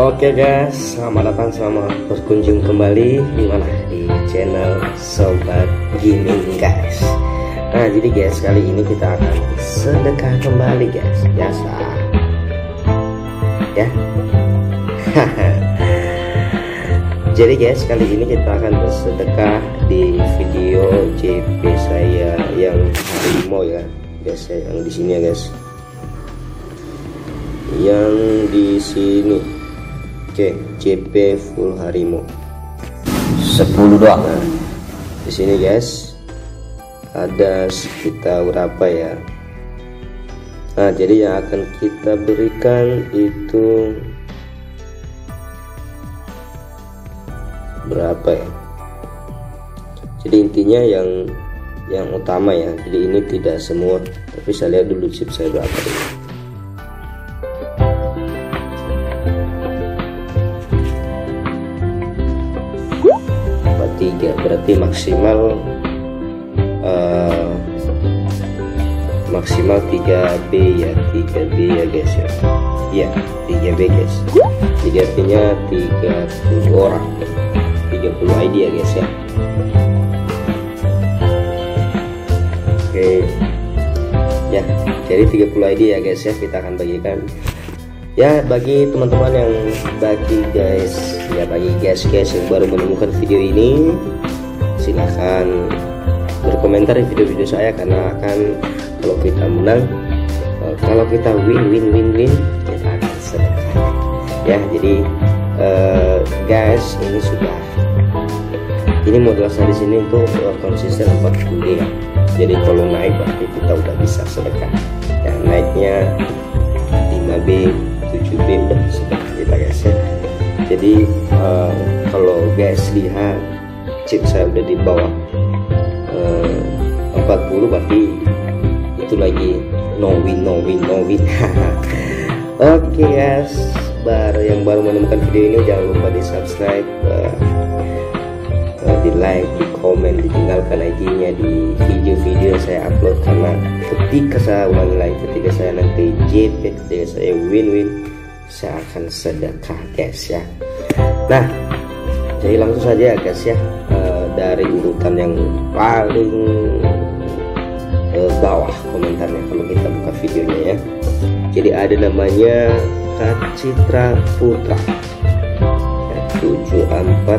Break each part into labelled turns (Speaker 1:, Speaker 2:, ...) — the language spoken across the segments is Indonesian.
Speaker 1: Oke guys, selamat datang, selamat berkunjung kembali di mana, di channel Sobat Gaming guys. Nah jadi guys, kali ini kita akan sedekah kembali guys, biasa ya. Jadi guys, kali ini kita akan bersedekah di video JP saya yang harimau ya guys, yang di sini ya guys, yang di sini. Oke, JP full harimau 10 doang. Nah, di sini guys ada sekitar berapa ya? Nah, jadi yang akan kita berikan itu berapa ya? Jadi intinya yang utama ya. Jadi ini tidak semua, tapi saya lihat dulu chip saya berapa dulu. 3 berarti maksimal 3B ya, 3B ya guys ya. Iya, 3B guys. Jadi artinya 30 orang, 30 ID ya guys ya. Oke. Ya, jadi 30 ID ya guys ya, kita akan bagikan. Ya, bagi teman-teman yang bagi guys yang baru menemukan video ini, silahkan berkomentar di video-video saya, karena akan kalau kita menang, kalau kita win kita akan sedekah ya. Jadi guys, ini modal saya di sini untuk konsisten 40 ya. Jadi kalau naik berarti kita udah bisa sedekah ya, naiknya 5B 7B udah sedekah kita guys ya. Jadi kalau guys lihat chip saya udah di bawah 40, berarti itu lagi no win. Oke guys, yang baru menemukan video ini jangan lupa di subscribe, di like, di komen, ditinggalkan IG-nya di video-video yang saya upload, karena ketika saya ulangi lagi, ketika saya nanti JP, ketika saya win, saya akan sedekah guys ya. Nah, jadi langsung saja ya guys ya, dari urutan yang paling bawah komentarnya kalau kita buka videonya ya. Jadi ada namanya Kak Citra Putra ya, 74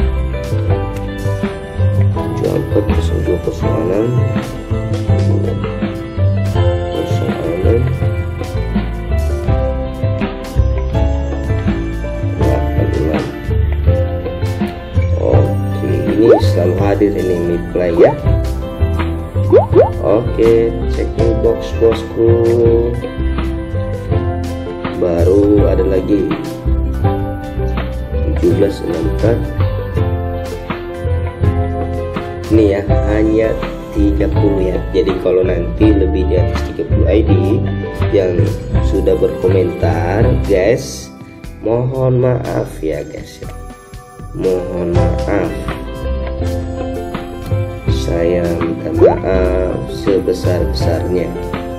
Speaker 1: selalu hadir ini play ya. Oke, checking box bosku. Baru ada lagi 1764. Ini ya, hanya 30 ya. Jadi kalau nanti lebih di atas 30 ID yang sudah berkomentar guys, mohon maaf ya guys ya. Mohon maaf, saya minta maaf sebesar-besarnya.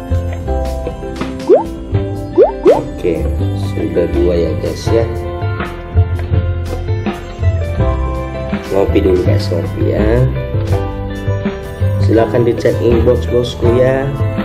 Speaker 1: Oke, sudah 2 ya guys ya. Ngopi dulu guys, ngopi ya. Silahkan dicek inbox bosku ya.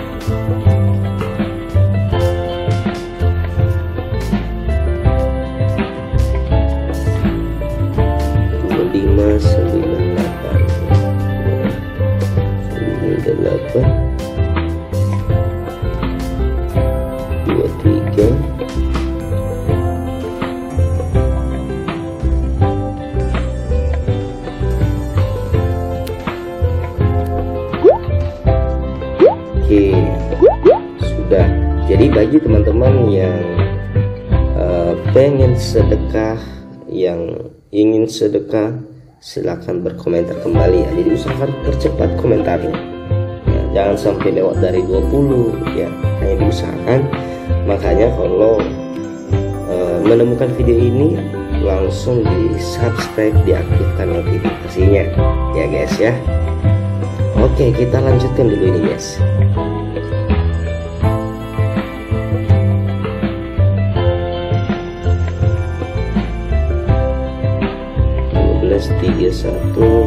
Speaker 1: Oke, sudah. Jadi bagi teman-teman yang pengen sedekah, yang ingin sedekah, silahkan berkomentar kembali ya. Jadi usahakan percepat komentarnya ya, jangan sampai lewat dari 20 ya, hanya diusahakan. Makanya kalau menemukan video ini, langsung di subscribe, diaktifkan notifikasinya ya guys ya. Oke, kita lanjutkan dulu ini guys. 1331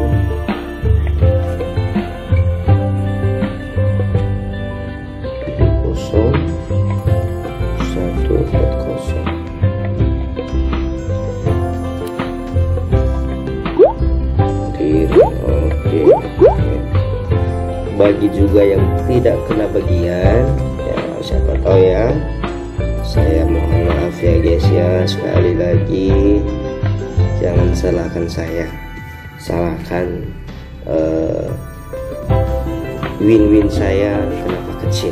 Speaker 1: bagi juga yang tidak kena bagian ya, siapa tahu ya. Saya mohon maaf ya guys ya, sekali lagi jangan salahkan saya, salahkan win-win saya kenapa kecil.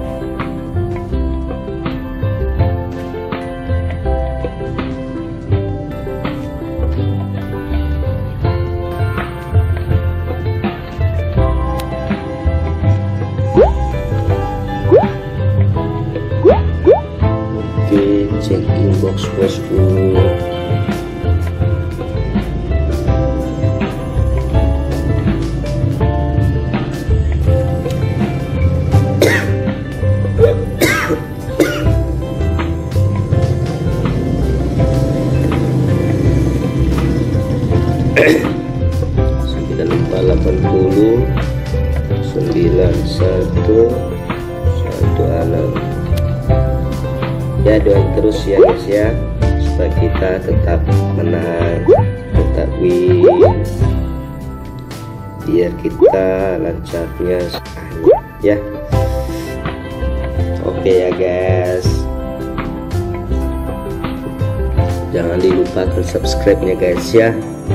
Speaker 1: Cek inbox bosku. Sembilan 80 91 16 ya. Doain terus ya guys ya, supaya kita tetap menang, tetap win, biar kita lancarnya ya. Oke ya guys, jangan dilupakan subscribe-nya guys ya.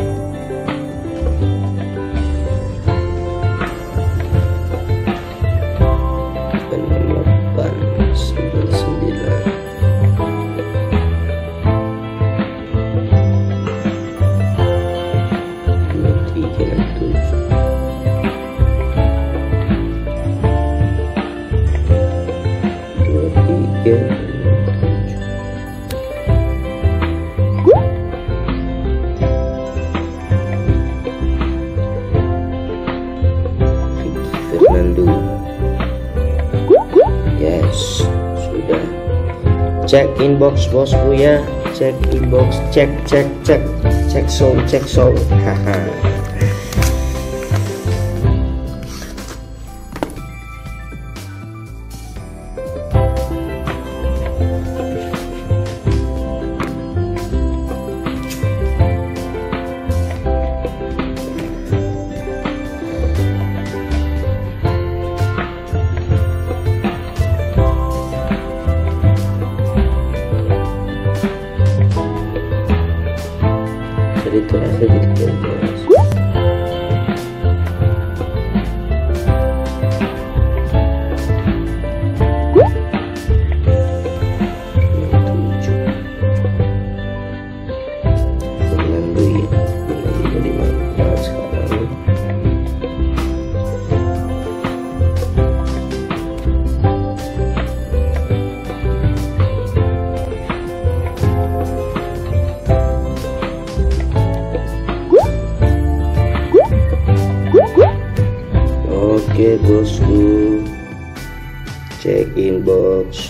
Speaker 1: Yes, sudah. Cek inbox bosku ya, cek inbox, cek soul. Haha. Jadi terakhir kita oke bosku, cek inbox.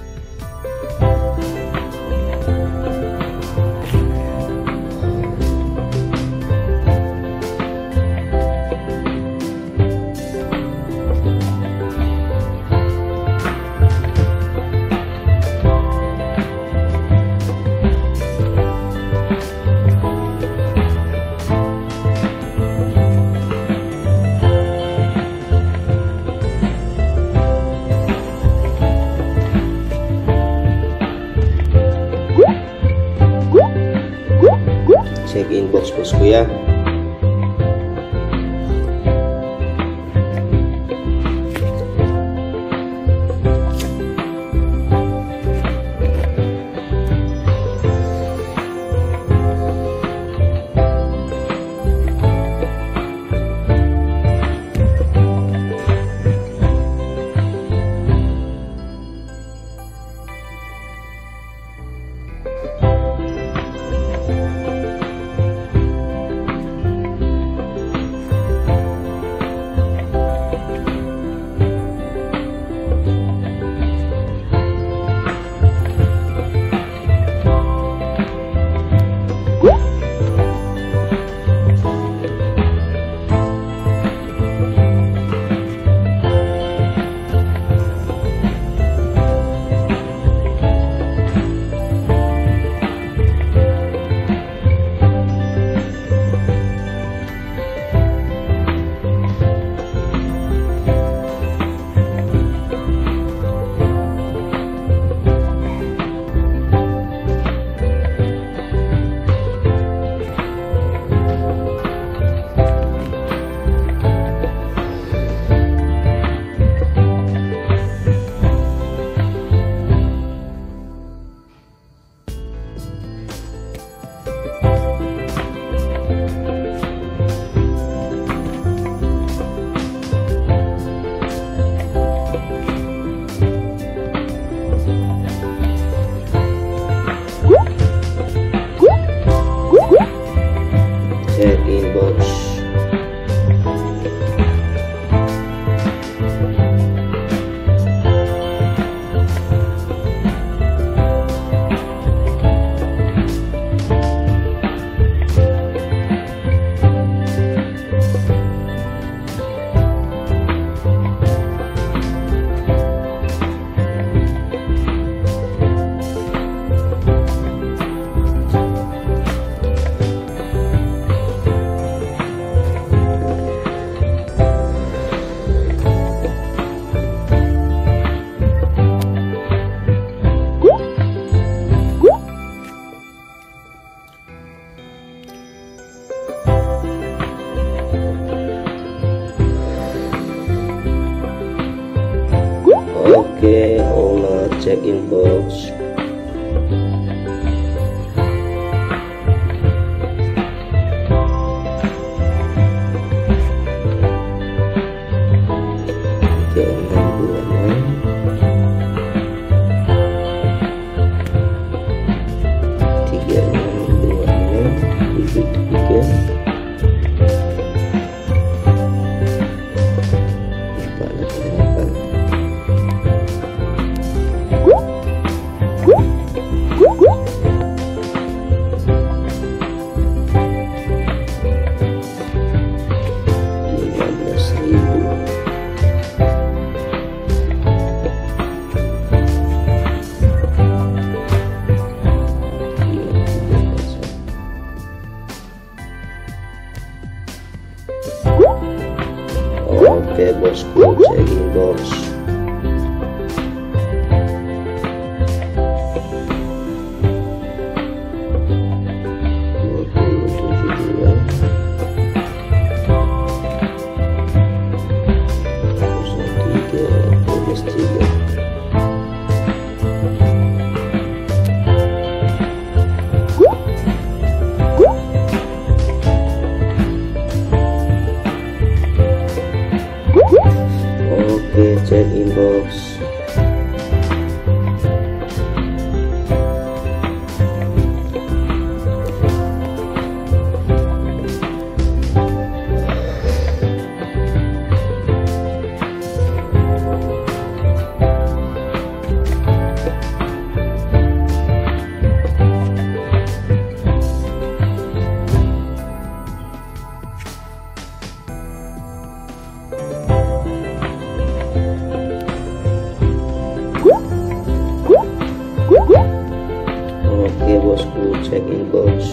Speaker 1: Cek inbox bosku ya. Oke, owner check inbox. Oke bosku, check inbox. Oke, check inbox. Oke bosku, check inbox.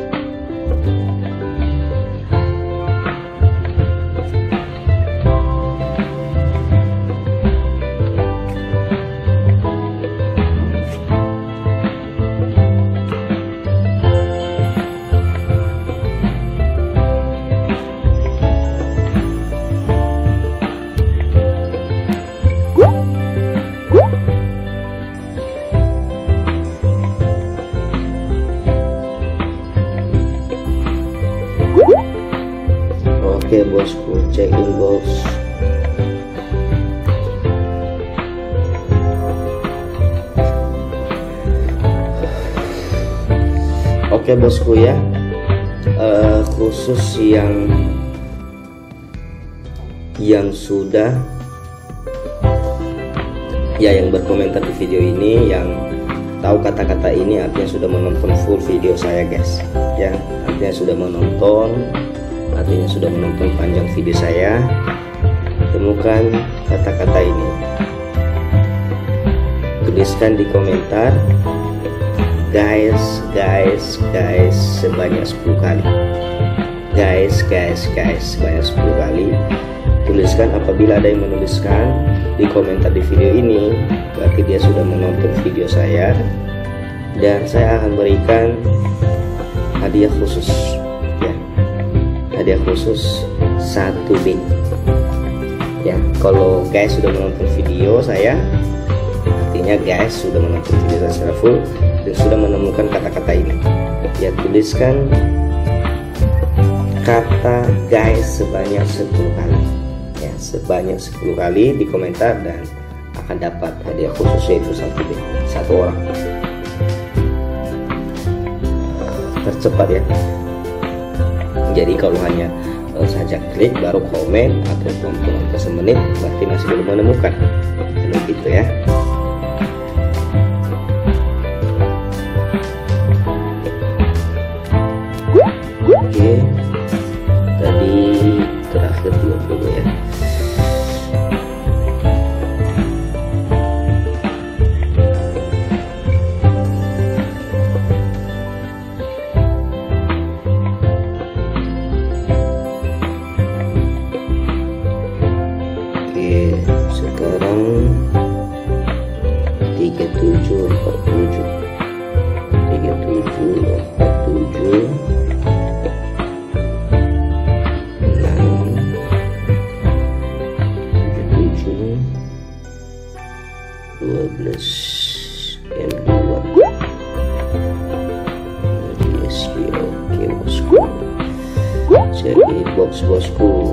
Speaker 1: Oke bosku, check inbox. Oke bosku ya, khusus yang sudah ya yang berkomentar di video ini, yang tahu kata-kata ini artinya sudah menonton full video saya guys ya, artinya sudah menonton panjang video saya. Temukan kata-kata ini, tuliskan di komentar guys sebanyak 10 kali. Guys sebanyak 10 kali. Tuliskan, apabila ada yang menuliskan di komentar di video ini, berarti dia sudah menonton video saya, dan saya akan berikan hadiah khusus ya, hadiah khusus 1B ya. Kalau guys sudah menonton video saya, artinya guys sudah menonton video saya secara full dan sudah menemukan kata-kata ini ya. Tuliskan kata guys sebanyak 10 kali ya, sebanyak 10 kali di komentar, dan akan dapat hadiah khusus yaitu 1B, 1 orang. Tercepat ya. Jadi kalau hanya saja klik baru komen atau tonton ke semenit, berarti masih belum menemukan. Jadi gitu ya. Oke, tadi terakhir 20 ya. Sekarang 3747 6 77 M2 SG. Oke bosku, cek box bosku.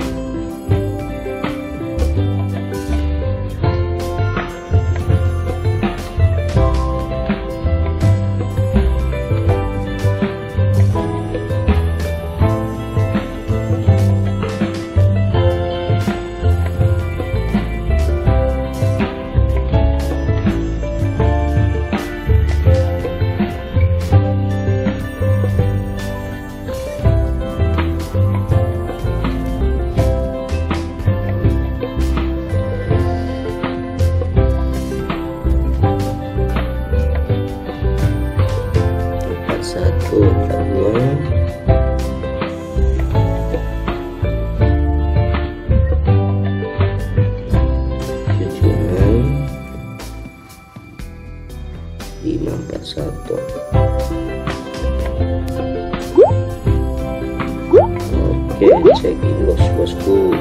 Speaker 1: Oke, cek inbox bosku.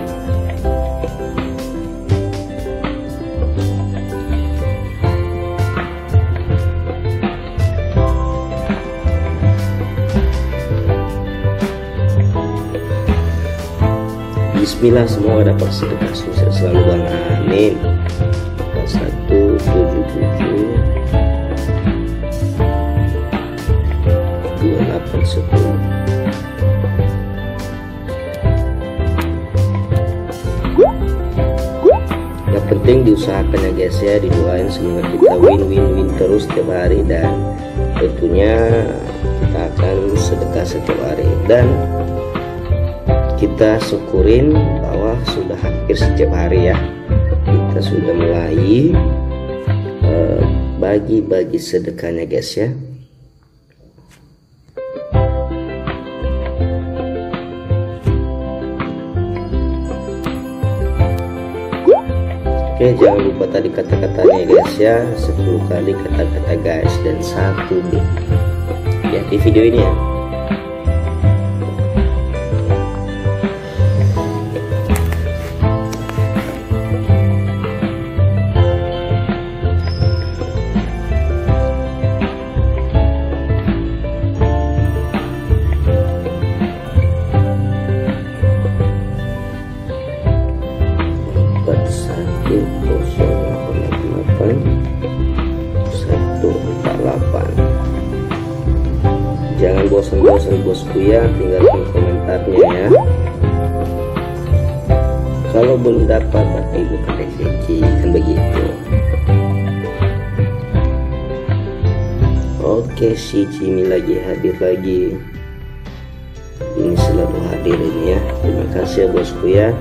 Speaker 1: Bismillah, semoga dapat sedekah sukses selalu bang, amin. 4177 2810. Yang penting diusahakan ya guys ya, didoain semoga kita win terus setiap hari, dan tentunya kita akan sedekah setiap hari, dan kita syukurin bahwa sudah hampir setiap hari ya kita sudah mulai bagi-bagi sedekahnya guys ya. Oke, jangan lupa tadi kata-katanya guys ya, 10 kali kata-kata guys dan 1 B ya di video ini ya. Jangan bosan-bosan bosku ya, tinggalkan komentarnya ya. Kalau belum dapat berarti bukan rezeki, kan begitu. Oke, si Jimmy lagi hadir lagi. Ini selalu hadir ini ya. Terima kasih ya bosku ya.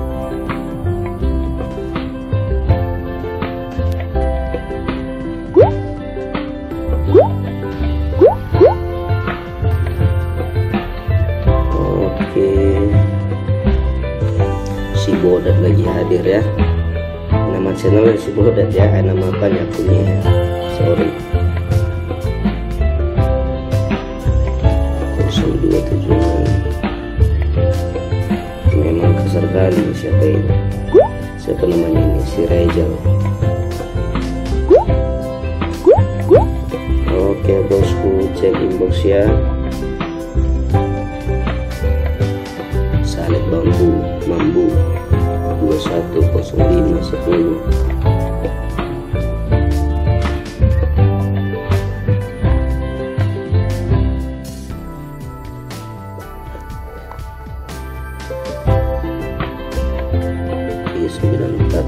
Speaker 1: Si Bodat lagi hadir ya. Nama channelnya si Bodat ya, nama apa ya punya ya. Sorry. 0276. Memang kasar kali siapa ini? Siapa namanya ini? Si Rejal. Oke bosku, cek inbox ya. Salib mambu 210510. Iya 94.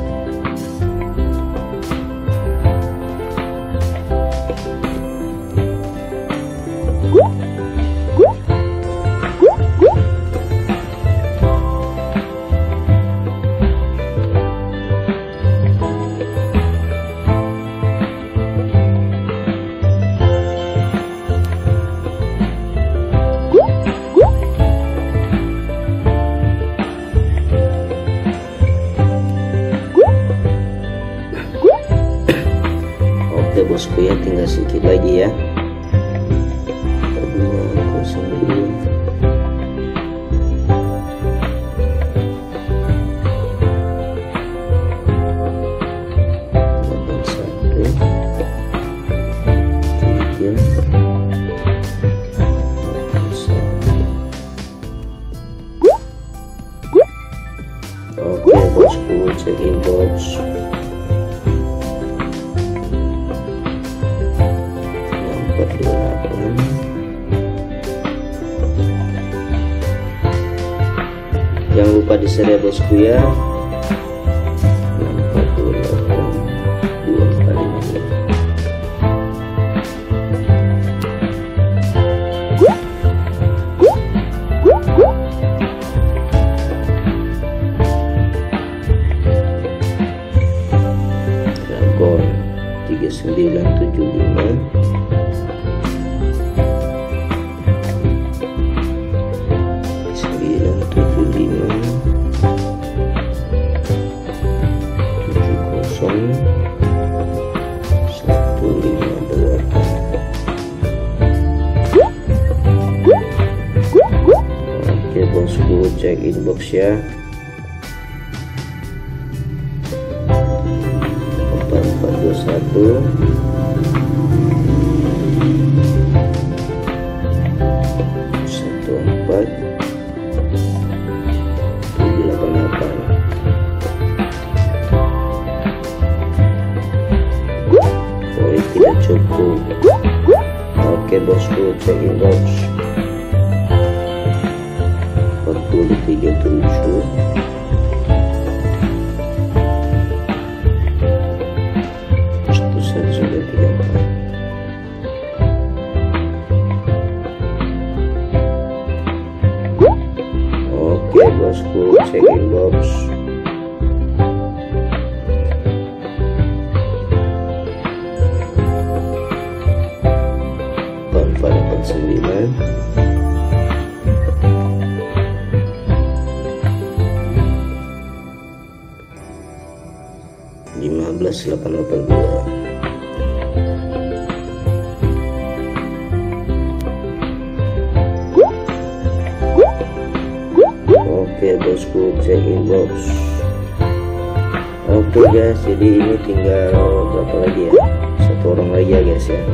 Speaker 1: Oke bosku ya, tinggal sedikit lagi ya. 202 81 Oke bosku, cek inbox. Jangan lupa di share ya bosku ya. 970 Oke bosku, cek inbox ya. 4421 cukup. Oke bosku, cek inbox 4037 sudah 34. Oke bosku, cek inbox 9 15882. Oke bosku, cek inbox. Oke guys, jadi ini tinggal berapa lagi ya, satu orang lagi ya guys ya.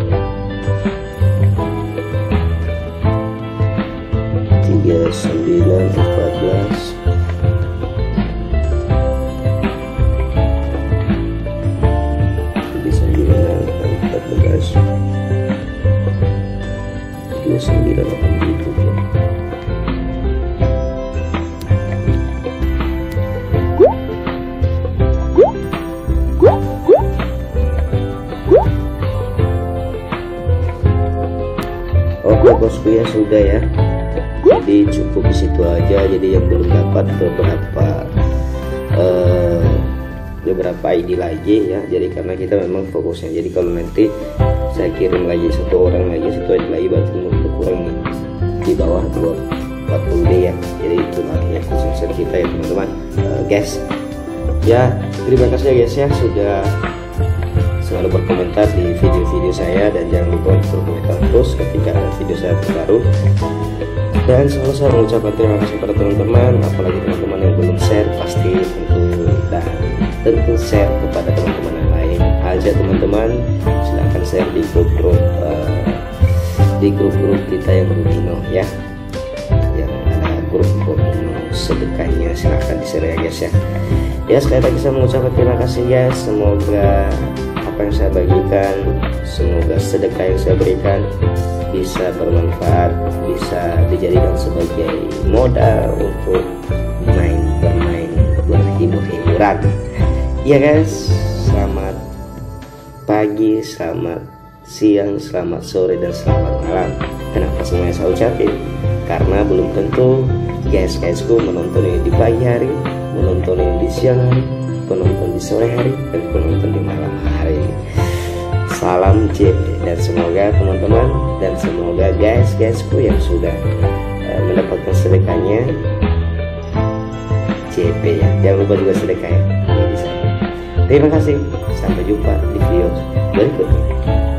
Speaker 1: 3914 Oke bosku ya, sudah ya. Jadi cukup di situ aja. Jadi yang belum dapat beberapa ID lagi ya. Jadi karena kita memang fokusnya. Jadi kalau nanti saya kirim lagi satu orang lagi, satu ID lagi, berarti berkurang di bawah 40D ya. Jadi itu artinya konsumsi kita ya teman-teman. Guys ya, terima kasih ya guys ya sudah selalu berkomentar di video-video saya, dan jangan lupa untuk berkomentar terus ketika ada video saya terbaru. Dan selalu saya mengucapkan terima kasih kepada teman-teman, apalagi teman-teman yang belum share, pasti tentu share kepada teman-teman yang lain aja teman-teman. Silahkan share di grup-grup kita yang Lumino ya, yang ada grup sedekahnya, silahkan di share ya guys ya. Ya sekali lagi saya mengucapkan terima kasih ya. Semoga apa yang saya bagikan, semoga sedekah yang saya berikan bisa bermanfaat, bisa dijadikan sebagai modal untuk bermain berhibur-hiburan. Iya guys, selamat pagi, selamat siang, selamat sore, dan selamat malam. Kenapa semuanya saya ucapin? Karena belum tentu guys-guysku menonton ini di pagi hari, menonton ini di siang hari, penonton di sore hari, dan penonton di malam hari. Salam JP, dan semoga teman-teman dan semoga guys-guysku yang sudah mendapatkan sedekahnya JP ya. Jangan lupa juga sedekah ya. Terima kasih, sampai jumpa di video berikutnya.